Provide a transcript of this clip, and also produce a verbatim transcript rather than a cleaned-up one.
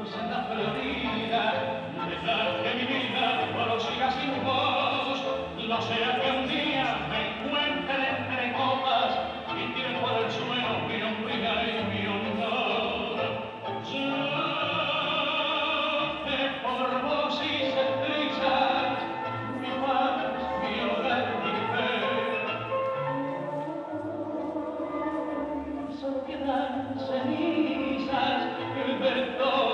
Santa Florida, detrás de mi vida, solo siga sin vos. No sea que un día me encuentre entre copas y tire por el suelo mi hombría y mi honor. Yo que por vos hice trizas mi paz, mi hogar, mi fe. Solo quedan cenizas, el verdor.